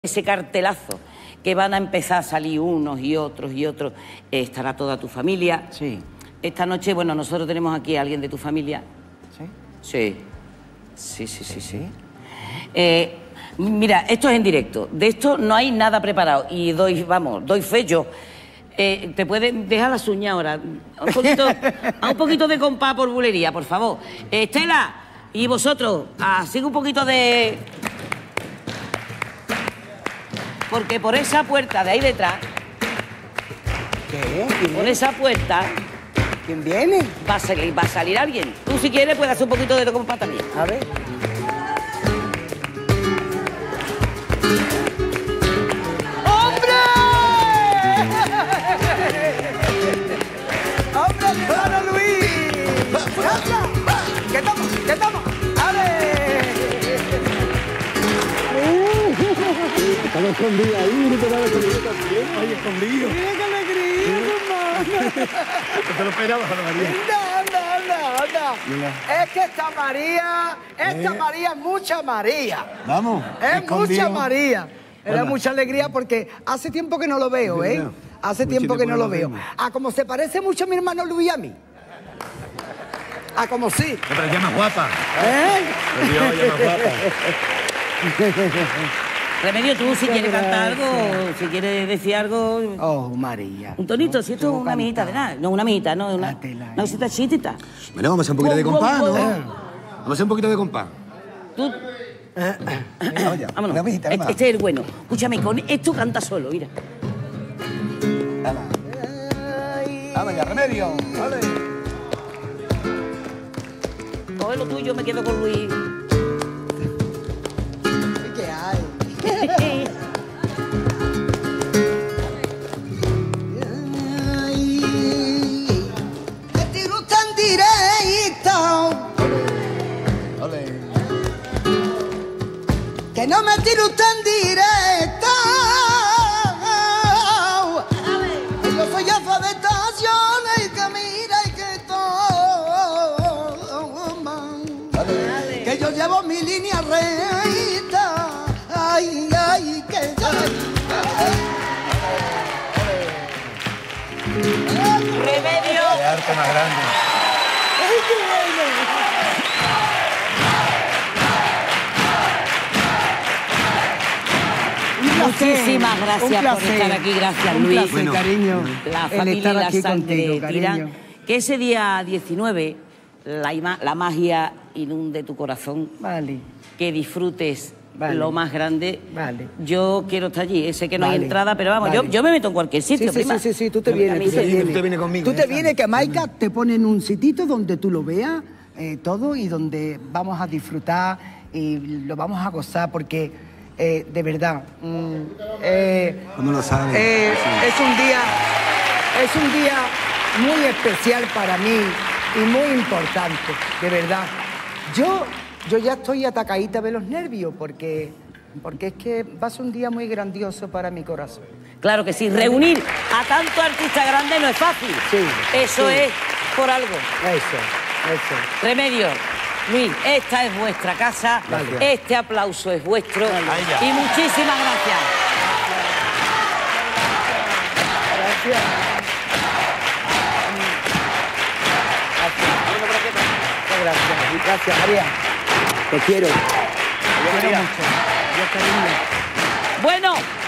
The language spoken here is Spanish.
Ese cartelazo que van a empezar a salir unos y otros, estará toda tu familia. Sí. Esta noche, bueno, nosotros tenemos aquí a alguien de tu familia. ¿Sí? Sí. Mira, esto es en directo. De esto no hay nada preparado. Y doy fe yo. ¿Te pueden dejar las uñas ahora? Un poquito de compás por bulería, por favor. Estela, y vosotros, sigue un poquito de... Porque por esa puerta de ahí detrás... ¿Qué? Por esa puerta... ¿Quién viene? Va a salir alguien. Tú, si quieres, puedes hacer un poquito de compás también. A ver. ¡Hombre! ¡Hombre, mi hermano Luis! ¿Qué estamos? ¡A ver! Estaba escondido ahí, no te daba escondido también. Ay, escondido. ¡Mira qué alegría, hermano! ¿Te lo esperabas, Ana María? Anda. Es que esta María es mucha María. Vamos. Es escondido. mucha María. Era Hola. mucha alegría porque hace tiempo que no lo veo, ¿eh? Hace tiempo que no lo veo. Como se parece mucho a mi hermano Luis a mí. Como sí. Pero ya más guapa. ¿Eh? Pero ya más guapa. Remedio, tú, si quieres cantar algo, si quieres decir algo... Oh, María. Un tonito, si esto es una mijita de nada. No, una mijita, no, una cosita chiquitita. Bueno, vamos a hacer un poquito de compás, ¿no? Vamos a hacer un poquito de compás. Tú... Vámonos. Una mijita, nada más. Este es el bueno. Escúchame, con esto canta solo, mira. Vamos ya, Remedio. Vale. Coge lo tuyo, me quedo con Luis. ¿Qué hay? Me tiro tan directo que no me tiro tan directo. Yo soy jefe de estaciones y que mira y que toma. Que yo llevo mi línea recta. Ay, que ¡Remedio! Qué arte más grande. Muchísimas gracias por estar aquí, gracias un Luis. placer, Bueno, cariño. La el familia estar y la aquí sangre contigo, tiran. cariño. Que ese día 19 la magia inunde tu corazón, Vale. que disfrutes Vale. lo más grande. Vale. Yo quiero estar allí, sé que no hay Vale. entrada, pero vamos, Vale. yo me meto en cualquier sitio, prima. Sí, tú te A vienes, mí tú se- te vienes. Tú te vienes conmigo, Tú te ya vienes, está. que Maika te pone en un sitito donde tú lo veas todo y donde vamos a disfrutar y lo vamos a gozar porque de verdad ¿Cómo lo sabes? es un día muy especial para mí y muy importante, de verdad. Yo ya estoy atacadita de los nervios porque es que va a ser un día muy grandioso para mi corazón. Claro que sí, reunir a tanto artista grande no es fácil. Sí, Eso sí. es por algo. Eso. Remedio, Luis, esta es vuestra casa, Vale. este aplauso es vuestro Ahí ya. y muchísimas gracias. Gracias. Gracias, María. Te quiero. Te quiero mucho. Adiós, cariño. Bueno,